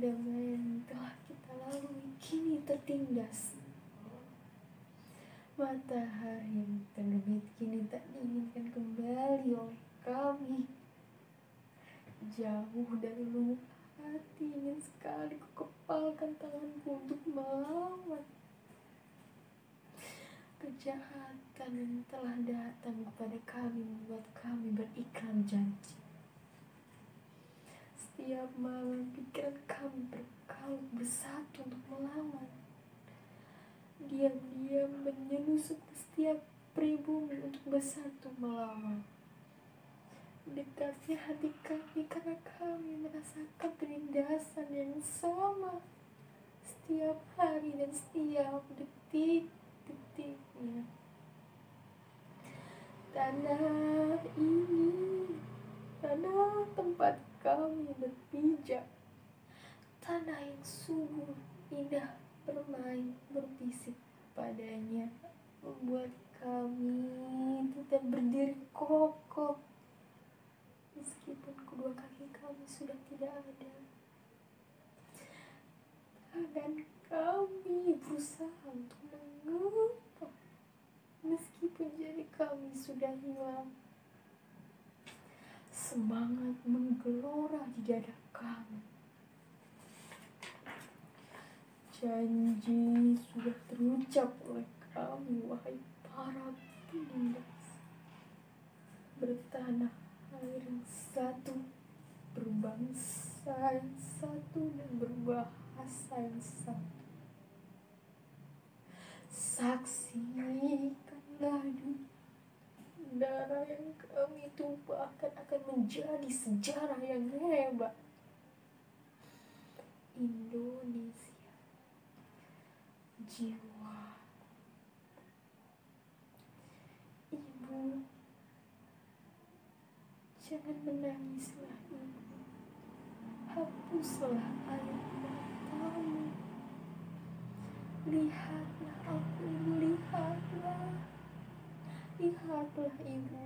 Perdamaian yang telah kita lalui kini tertindas. Matahari yang terbit kini tak diinginkan kembali oleh kami. Jauh dari lubuk hati ingin sekali kukepalkan tanganku untuk melawan kejahatan yang telah datang kepada kami, membuat kami berikrar janji. Setiap malam pikiran kami berkalut bersatu untuk melawan. Diam-diam menyelusup ke setiap pribumi untuk bersatu melawan. Dekatnya hati kami karena kami merasakan penindasan yang sama setiap hari dan setiap detik-detiknya. Tanah ini, tanah tempat kami berpijak, tanah yang subur, indah bermain, berbisik padanya, membuat kami tetap berdiri kokoh meskipun kedua kaki kami sudah tidak ada. Dan kami berusaha untuk mengapa meskipun jari kami sudah hilang. Semangat menggelora di dada kami. Janji sudah terucap oleh kami, wahai para penindas. Bertanah air yang satu, berbangsa yang satu, dan berbahasa yang satu. Saksikanlah darah yang kami tumpahkan akan menjadi sejarah yang hebat. Indonesia, jiwa. Ibu, jangan menangislah ibu. Hapuslah air matamu. Lihatlah aku ibu, lihatlah. Lihatlah ibu.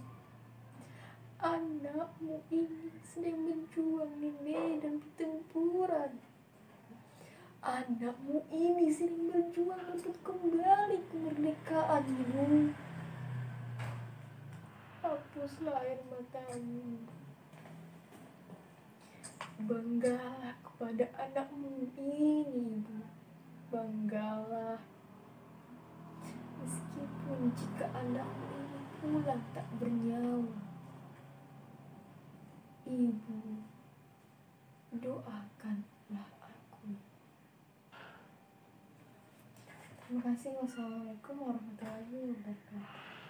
Anakmu ini sedang berjuang di medan pertempuran. Anakmu ini sedang berjuang untuk kembali kemerdekaan ibu. Hapuslah air matamu. Banggalah kepada anakmu ini ibu. Banggalah. Meskipun jika anakmu ini pulang tak bernyawa, ibu, doakanlah aku. Terima kasih. Wassalamualaikum warahmatullahi wabarakatuh.